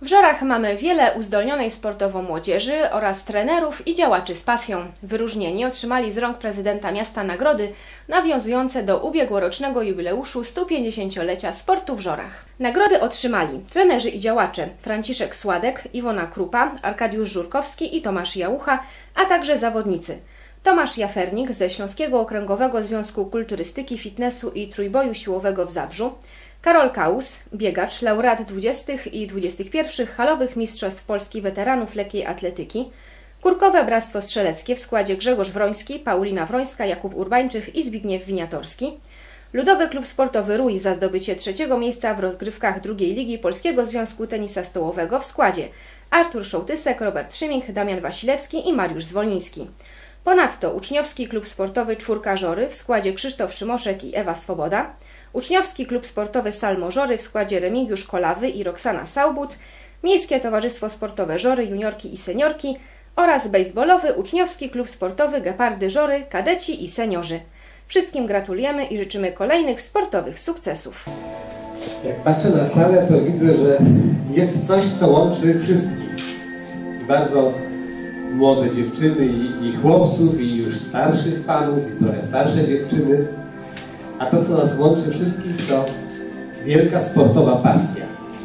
W Żorach mamy wiele uzdolnionej sportowo młodzieży oraz trenerów i działaczy z pasją. Wyróżnieni otrzymali z rąk prezydenta miasta nagrody nawiązujące do ubiegłorocznego jubileuszu 150-lecia sportu w Żorach. Nagrody otrzymali trenerzy i działacze Franciszek Sładek, Iwona Krupa, Arkadiusz Żurkowski i Tomasz Jałucha, a także zawodnicy Tomasz Jafernik ze Śląskiego Okręgowego Związku Kulturystyki, Fitnessu i Trójboju Siłowego w Zabrzu, Karol Kaus, biegacz, laureat 20. i 21. halowych Mistrzostw Polski weteranów lekkiej atletyki, Kurkowe Bractwo Strzeleckie w składzie Grzegorz Wroński, Paulina Wrońska, Jakub Urbańczych i Zbigniew Winiatorski, Ludowy Klub Sportowy Rój za zdobycie 3. miejsca w rozgrywkach II Ligi Polskiego Związku Tenisa Stołowego w składzie Artur Szołtysek, Robert Szymik, Damian Wasilewski i Mariusz Zwoliński. Ponadto Uczniowski Klub Sportowy Czwórka Żory w składzie Krzysztof Szymoszek i Ewa Swoboda, Uczniowski Klub Sportowy Salmo Żory w składzie Remigiusz Kolawy i Roxana Saubut, Miejskie Towarzystwo Sportowe Żory Juniorki i Seniorki oraz bejsbolowy Uczniowski Klub Sportowy Gepardy Żory Kadeci i Seniorzy. Wszystkim gratulujemy i życzymy kolejnych sportowych sukcesów. Jak patrzę na salę, to widzę, że jest coś, co łączy wszystkich. I bardzo młode dziewczyny i chłopców, i już starszych panów, i trochę starsze dziewczyny. A to, co nas łączy wszystkich, to wielka sportowa pasja.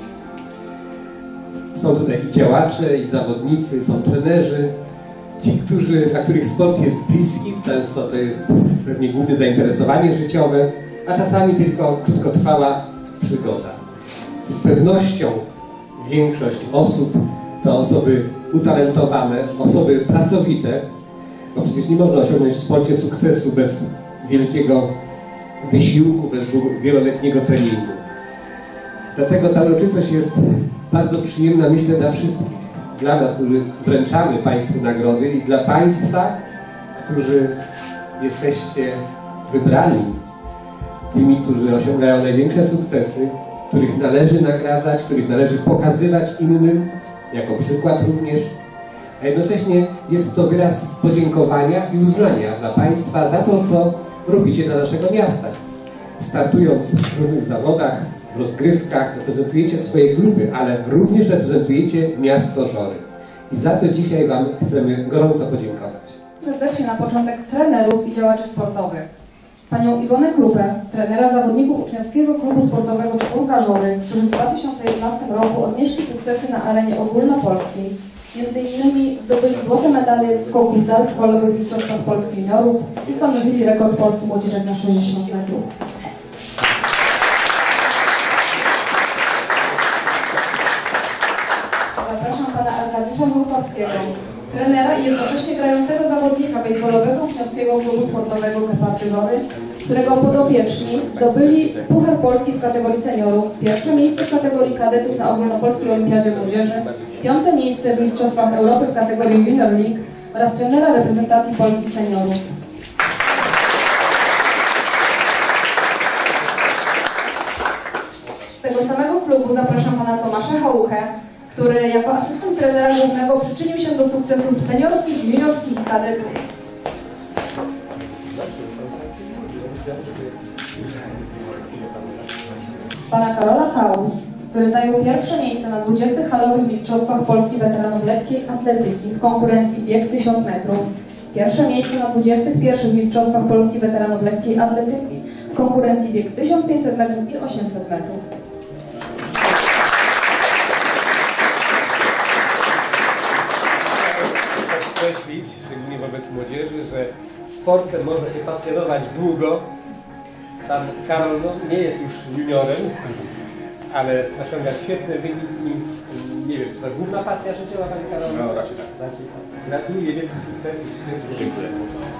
Są tutaj i działacze, i zawodnicy, są trenerzy, ci, dla których sport jest bliski, często to jest pewnie główne zainteresowanie życiowe, a czasami tylko krótkotrwała przygoda. Z pewnością większość osób to osoby utalentowane, osoby pracowite, bo przecież nie można osiągnąć w sporcie sukcesu bez wielkiego wysiłku, bez wieloletniego treningu. Dlatego ta uroczystość jest bardzo przyjemna, myślę, dla wszystkich. Dla nas, którzy wręczamy Państwu nagrody, i dla Państwa, którzy jesteście wybrani, tymi, którzy osiągają największe sukcesy, których należy nagradzać, których należy pokazywać innym, jako przykład również. A jednocześnie jest to wyraz podziękowania i uznania dla Państwa za to, co robicie dla naszego miasta. Startując w różnych zawodach, w rozgrywkach, reprezentujecie swoje grupy, ale również reprezentujecie miasto Żory. I za to dzisiaj Wam chcemy gorąco podziękować. Serdecznie na początek trenerów i działaczy sportowych. Panią Iwonę Krupę, trenera zawodników Uczniowskiego Klubu Sportowego Czwórka Żory, którzy w 2011 roku odnieśli sukcesy na arenie ogólnopolskiej. Między innymi zdobyli złote medale w skoku w dal w holowych mistrzostwach Polski juniorów i ustanowili rekord Polski młodzieżek na 60 metrów. Zapraszam pana Arkadiusza Żurkowskiego, trenera i jednocześnie grającego zawodnika bejsbolowego Uczniowskiego Klubu Sportowego Gepardy Żory, którego podopieczni zdobyli Puchar Polski w kategorii seniorów, 1. miejsce w kategorii kadetów na Ogólnopolskiej Olimpiadzie Młodzieży, 5. miejsce w Mistrzostwach Europy w kategorii Junior League oraz trenera reprezentacji Polski seniorów. Z tego samego klubu zapraszam pana Tomasza Jałuchę, który jako asystent trenera głównego przyczynił się do sukcesów seniorskich, juniorskich i kadetów. Pana Karola Kaus, który zajął 1. miejsce na 20. halowych Mistrzostwach Polski weteranów lekkiej atletyki w konkurencji bieg 1000 metrów, 1. miejsce na 21. Mistrzostwach Polski weteranów lekkiej atletyki w konkurencji bieg 1500 metrów i 800 metrów. Podkreślić, szczególnie wobec młodzieży, że sportem można się pasjonować długo. Pan Karol nie jest już juniorem, ale osiąga świetne wyniki. Nie wiem, czy to główna pasja życiowa, Panie Karol? No, raczej tak. Gratuluję wielkich sukcesów. Dziękuję.